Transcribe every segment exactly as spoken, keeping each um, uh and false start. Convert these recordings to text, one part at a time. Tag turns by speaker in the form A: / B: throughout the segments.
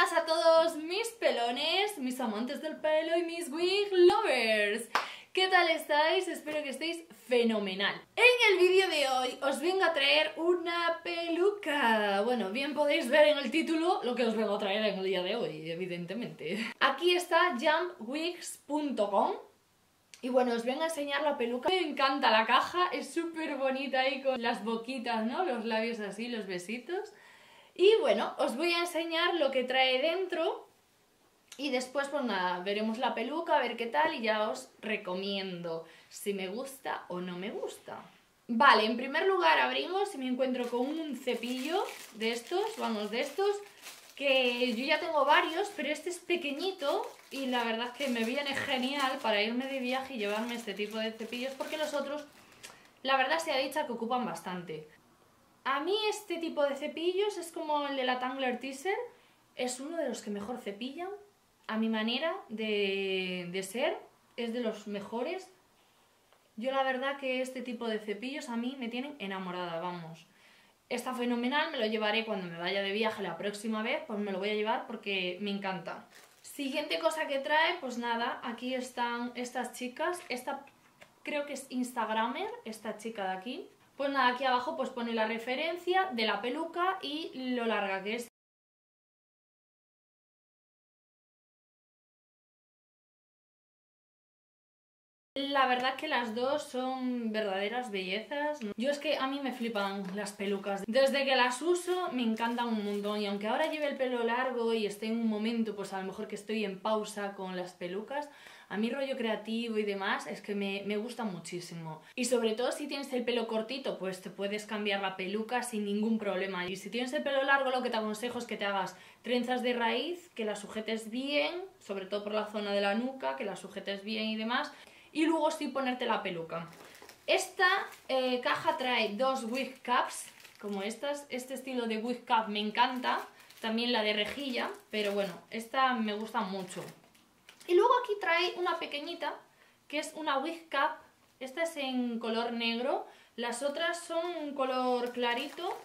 A: buenas a todos mis pelones, mis amantes del pelo y mis wig lovers. ¿Qué tal estáis? Espero que estéis fenomenal. En el vídeo de hoy os vengo a traer una peluca. Bueno, bien podéis ver en el título lo que os vengo a traer en el día de hoy, evidentemente. Aquí está jump wigs punto com. Y bueno, os vengo a enseñar la peluca. Me encanta la caja, es súper bonita ahí con las boquitas, ¿no? Los labios así, los besitos. Y bueno, os voy a enseñar lo que trae dentro. Y después, pues nada, veremos la peluca, a ver qué tal y ya os recomiendo si me gusta o no me gusta. Vale, en primer lugar abrimos y me encuentro con un cepillo de estos, vamos, de estos, que yo ya tengo varios, pero este es pequeñito y la verdad es que me viene genial para irme de viaje y llevarme este tipo de cepillos porque los otros, la verdad sea dicha, que ocupan bastante. A mí este tipo de cepillos es como el de la Tangler Teaser, es uno de los que mejor cepillan, a mi manera de, de ser, es de los mejores. Yo la verdad que este tipo de cepillos a mí me tienen enamorada, vamos. Está fenomenal, me lo llevaré cuando me vaya de viaje la próxima vez, pues me lo voy a llevar porque me encanta. Siguiente cosa que trae, pues nada, aquí están estas chicas, esta creo que es Instagramer, esta chica de aquí. Pues nada, aquí abajo pues pone la referencia de la peluca y lo larga que es. La verdad que las dos son verdaderas bellezas. Yo es que a mí me flipan las pelucas. Desde que las uso me encantan un montón y aunque ahora lleve el pelo largo y esté en un momento, pues a lo mejor que estoy en pausa con las pelucas, a mí rollo creativo y demás es que me, me gusta muchísimo. Y sobre todo si tienes el pelo cortito, pues te puedes cambiar la peluca sin ningún problema. Y si tienes el pelo largo, lo que te aconsejo es que te hagas trenzas de raíz, que las sujetes bien, sobre todo por la zona de la nuca, que las sujetes bien y demás. Y luego sí ponerte la peluca. Esta eh, caja trae dos wig caps, como estas. Este estilo de wig cap me encanta. También la de rejilla, pero bueno, esta me gusta mucho. Y luego aquí trae una pequeñita, que es una wig cap. Esta es en color negro. Las otras son un color clarito.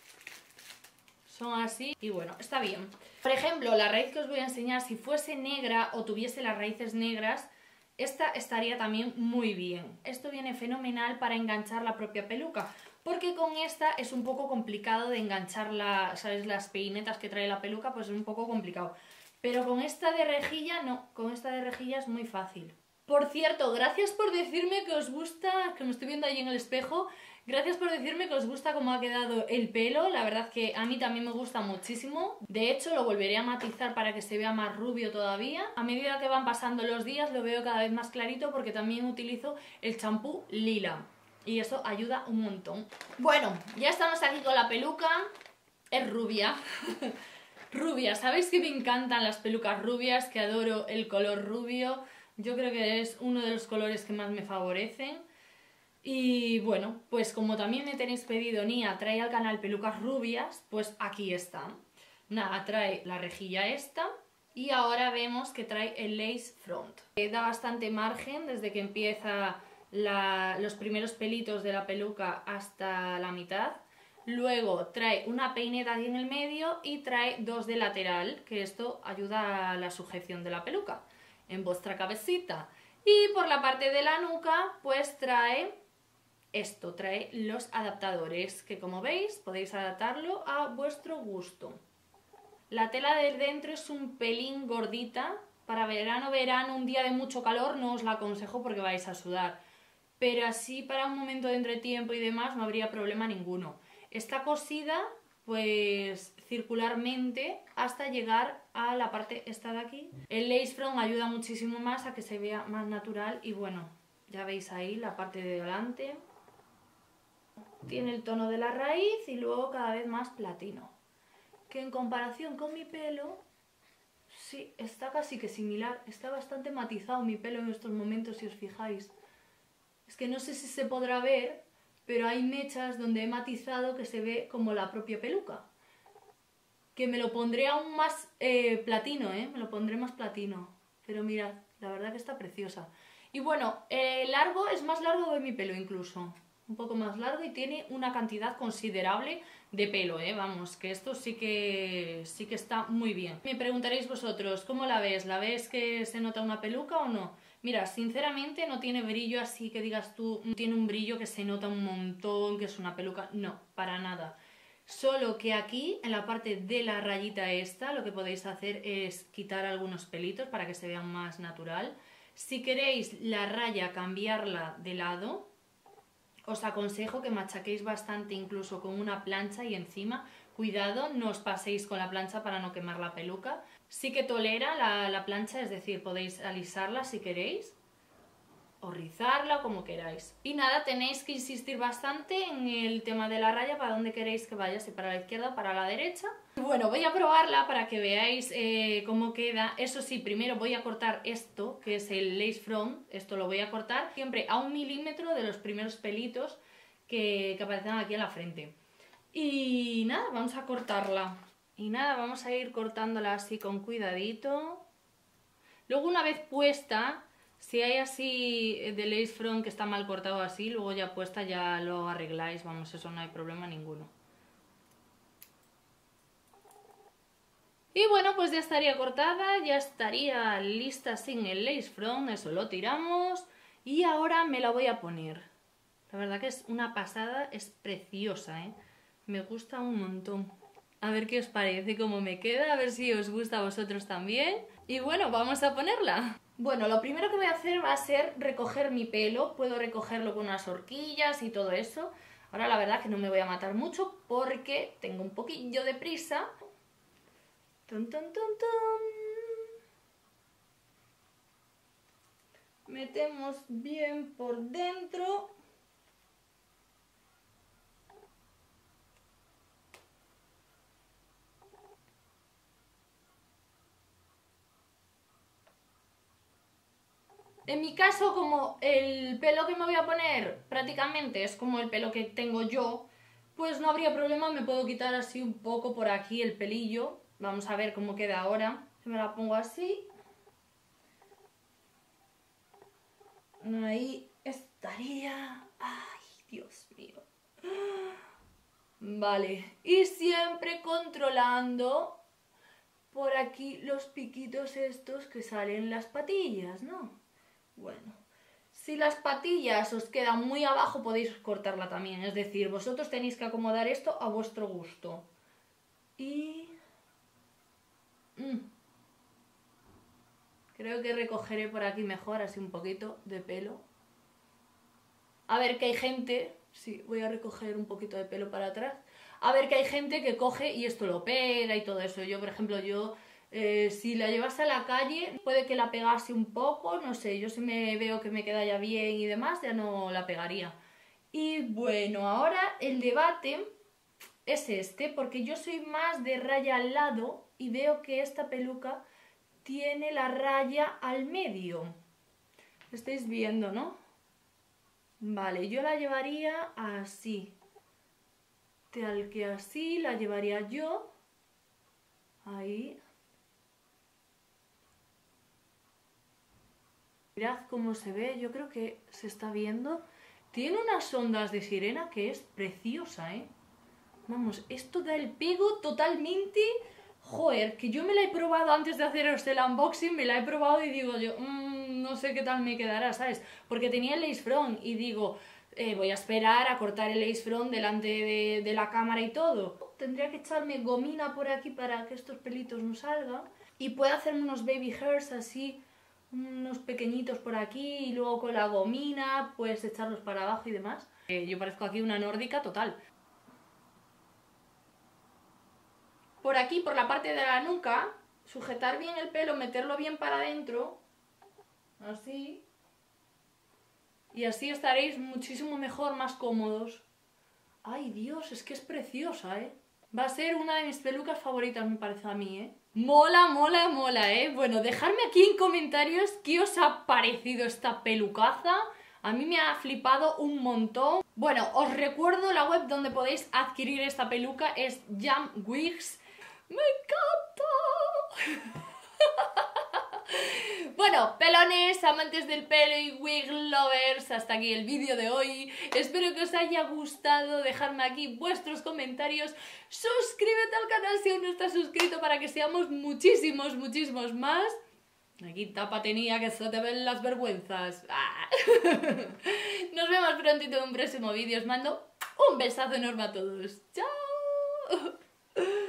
A: Son así. Y bueno, está bien. Por ejemplo, la raíz que os voy a enseñar, si fuese negra o tuviese las raíces negras, esta estaría también muy bien. Esto viene fenomenal para enganchar la propia peluca, porque con esta es un poco complicado de enganchar la, ¿sabes? Las peinetas que trae la peluca, pues es un poco complicado. Pero con esta de rejilla no, con esta de rejilla es muy fácil. Por cierto, gracias por decirme que os gusta, que me estoy viendo ahí en el espejo, gracias por decirme que os gusta cómo ha quedado el pelo, la verdad que a mí también me gusta muchísimo. De hecho, lo volveré a matizar para que se vea más rubio todavía. A medida que van pasando los días lo veo cada vez más clarito porque también utilizo el champú lila y eso ayuda un montón. Bueno, ya estamos aquí con la peluca, es rubia. Rubia, ¿sabéis que me encantan las pelucas rubias? Que adoro el color rubio. Yo creo que es uno de los colores que más me favorecen. Y bueno, pues como también me tenéis pedido, Nia, trae al canal pelucas rubias, pues aquí están. Nada, trae la rejilla esta y ahora vemos que trae el lace front. Eh, da bastante margen desde que empieza la, los primeros pelitos de la peluca hasta la mitad. Luego trae una peineta aquí en el medio y trae dos de lateral, que esto ayuda a la sujeción de la peluca en vuestra cabecita. Y por la parte de la nuca pues trae esto, trae los adaptadores, que como veis podéis adaptarlo a vuestro gusto. La tela del dentro es un pelín gordita, para verano, verano, un día de mucho calor no os la aconsejo porque vais a sudar, pero así para un momento de entretiempo y demás no habría problema ninguno. Está cosida pues circularmente hasta llegar a la parte esta de aquí. El lace front ayuda muchísimo más a que se vea más natural y bueno, ya veis ahí la parte de delante. Tiene el tono de la raíz y luego cada vez más platino. Que en comparación con mi pelo, sí, está casi que similar. Está bastante matizado mi pelo en estos momentos si os fijáis. Es que no sé si se podrá ver, pero hay mechas donde he matizado que se ve como la propia peluca. Que me lo pondré aún más eh, platino, ¿eh? Me lo pondré más platino. Pero mirad, la verdad que está preciosa. Y bueno, eh, largo es más largo que mi pelo incluso. un poco más largo y tiene una cantidad considerable de pelo, ¿eh? Vamos, que esto sí que, sí que está muy bien. Me preguntaréis vosotros, ¿cómo la ves? ¿La ves que se nota una peluca o no? Mira, sinceramente no tiene brillo así que digas tú, tiene un brillo que se nota un montón, que es una peluca. No, para nada. Solo que aquí, en la parte de la rayita esta, lo que podéis hacer es quitar algunos pelitos para que se vean más natural. Si queréis la raya cambiarla de lado, os aconsejo que machaquéis bastante incluso con una plancha y encima, cuidado, no os paséis con la plancha para no quemar la peluca. Sí que tolera la, la plancha, es decir, podéis alisarla si queréis o rizarla como queráis. Y nada, tenéis que insistir bastante en el tema de la raya, para dónde queréis que vaya, si para la izquierda o para la derecha. Bueno, voy a probarla para que veáis eh, cómo queda. Eso sí, primero voy a cortar esto, que es el lace front. Esto lo voy a cortar siempre a un milímetro de los primeros pelitos que, que aparecen aquí en la frente. Y nada, vamos a cortarla. Y nada, vamos a ir cortándola así con cuidadito. Luego, una vez puesta, si hay así de lace front que está mal cortado así, luego ya puesta ya lo arregláis, vamos, eso no hay problema ninguno. Y bueno, pues ya estaría cortada, ya estaría lista sin el lace front, eso lo tiramos. Y ahora me la voy a poner. La verdad que es una pasada, es preciosa, ¿eh? Me gusta un montón. A ver qué os parece, cómo me queda, a ver si os gusta a vosotros también. Y bueno, vamos a ponerla. Bueno, lo primero que voy a hacer va a ser recoger mi pelo. Puedo recogerlo con unas horquillas y todo eso. Ahora la verdad que no me voy a matar mucho porque tengo un poquillo de prisa. Tum, tum, tum, tum. Metemos bien por dentro. En mi caso, como el pelo que me voy a poner prácticamente es como el pelo que tengo yo, pues no habría problema, me puedo quitar así un poco por aquí el pelillo. Vamos a ver cómo queda ahora. Me la pongo así. Ahí estaría. Ay, Dios mío. Vale, y siempre controlando por aquí los piquitos estos que salen en las patillas, ¿no? Bueno, si las patillas os quedan muy abajo podéis cortarla también, es decir, vosotros tenéis que acomodar esto a vuestro gusto. Y... Mm. Creo que recogeré por aquí mejor, así un poquito de pelo. A ver, que hay gente... Sí, voy a recoger un poquito de pelo para atrás. A ver, que hay gente que coge y esto lo pega y todo eso. Yo, por ejemplo, yo... Eh, si la llevase a la calle, puede que la pegase un poco, no sé, yo si me veo que me queda ya bien y demás, ya no la pegaría. Y bueno, ahora el debate es este, porque yo soy más de raya al lado y veo que esta peluca tiene la raya al medio. Lo estáis viendo, ¿no? Vale, yo la llevaría así. Tal que así la llevaría yo. Ahí. Mirad cómo se ve, yo creo que se está viendo. Tiene unas ondas de sirena que es preciosa, ¿eh? Vamos, esto da el pego totalmente. Joder, que yo me la he probado antes de haceros el unboxing, me la he probado y digo yo, mmm, no sé qué tal me quedará, ¿sabes? Porque tenía el lace front y digo, eh, voy a esperar a cortar el lace front delante de, de la cámara y todo. Tendría que echarme gomina por aquí para que estos pelitos no salgan. Y puedo hacerme unos baby hairs así, unos pequeñitos por aquí y luego con la gomina puedes echarlos para abajo y demás. Eh, yo parezco aquí una nórdica total. Por aquí, por la parte de la nuca, sujetar bien el pelo, meterlo bien para adentro, así, y así estaréis muchísimo mejor, más cómodos. Ay Dios, es que es preciosa, ¿eh? Va a ser una de mis pelucas favoritas, me parece a mí, ¿eh? Mola, mola, mola, ¿eh? Bueno, dejadme aquí en comentarios qué os ha parecido esta pelucaza. A mí me ha flipado un montón. Bueno, os recuerdo la web donde podéis adquirir esta peluca, es Jam Wigs. ¡Me encanta! Bueno, bueno, pelones, amantes del pelo y wig lovers, hasta aquí el vídeo de hoy. Espero que os haya gustado, dejadme aquí vuestros comentarios. Suscríbete al canal si aún no estás suscrito para que seamos muchísimos, muchísimos más. Aquí tapa tenía que se te ven las vergüenzas. ¡Ah! Nos vemos prontito en un próximo vídeo. Os mando un besazo enorme a todos. ¡Chao!